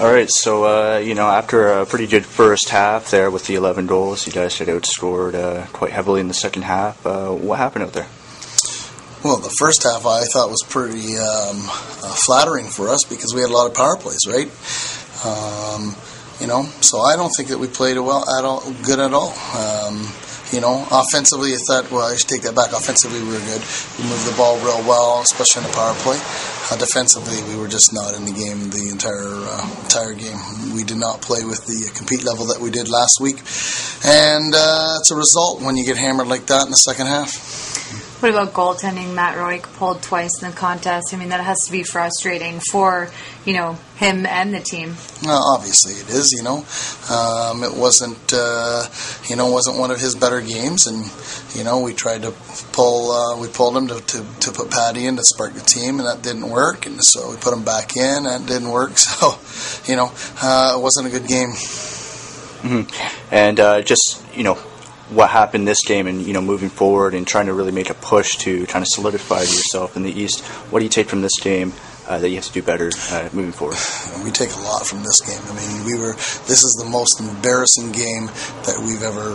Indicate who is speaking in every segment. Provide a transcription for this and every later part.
Speaker 1: All right, so after a pretty good first half there with the 11 goals, you guys had outscored quite heavily in the second half. What happened out there?
Speaker 2: Well, the first half I thought was pretty flattering for us because we had a lot of power plays, right? So I don't think that we played good at all. Offensively, I thought, I should take that back. Offensively, we were good. We moved the ball real well, especially in the power play. Defensively, we were just not in the game the entire game. We did not play with the compete level that we did last week. And it's a result when you get hammered like that in the second half.
Speaker 3: What about goaltending? Matt Roy pulled twice in the contest. I mean, that has to be frustrating for, him and the team.
Speaker 2: Obviously it is, It wasn't one of his better games. And, we tried to we pulled him to put Patty in to spark the team, and that didn't work. And so we put him back in, and it didn't work. So, it wasn't a good game.
Speaker 1: Mm-hmm. And what happened this game and, moving forward and trying to really make a push to kind of solidify yourself in the East. What do you take from this game that you have to do better moving forward?
Speaker 2: We take a lot from this game. I mean, this is the most embarrassing game that we've ever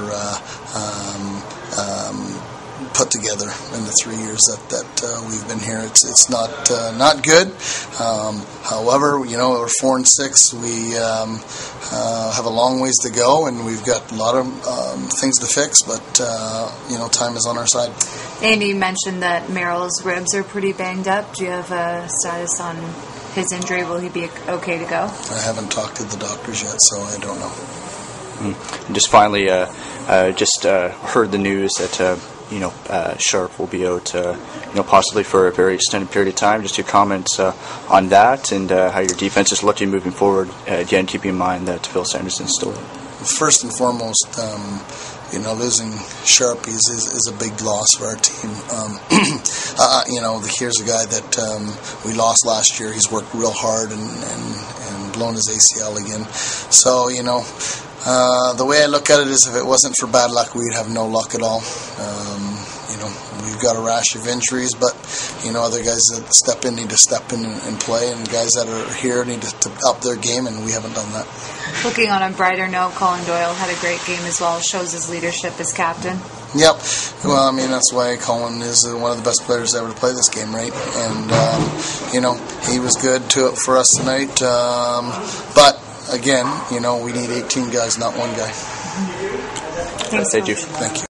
Speaker 2: put together in the 3 years that we've been here. It's not good. However, we're 4-6. We have a long ways to go, and we've got a lot of things to fix. But time is on our side.
Speaker 3: Andy mentioned that Merrill's ribs are pretty banged up. Do you have a status on his injury? Will he be okay to go?
Speaker 2: I haven't talked to the doctors yet, so I don't know.
Speaker 1: And just finally, heard the news that Sharp will be out, possibly for a very extended period of time. Just your comments on that and how your defense is looking moving forward. Again, keeping in mind that Phil Sanderson's still in.
Speaker 2: First and foremost, losing Sharp is a big loss for our team. Here's a guy that we lost last year. He's worked real hard and blown his ACL again. So, the way I look at it is if it wasn't for bad luck, we'd have no luck at all. We've got a rash of injuries, but, other guys that step in need to step in and play, and guys that are here need to up their game, and we haven't done that.
Speaker 3: Looking on a brighter note, Colin Doyle had a great game as well. Shows his leadership as captain.
Speaker 2: Yep. Well, that's why Colin is one of the best players ever to play this game, right? And, he was good for us tonight. But, again, we need 18 guys, not one guy.
Speaker 3: Thanks.
Speaker 1: Thank you.
Speaker 2: Thank you.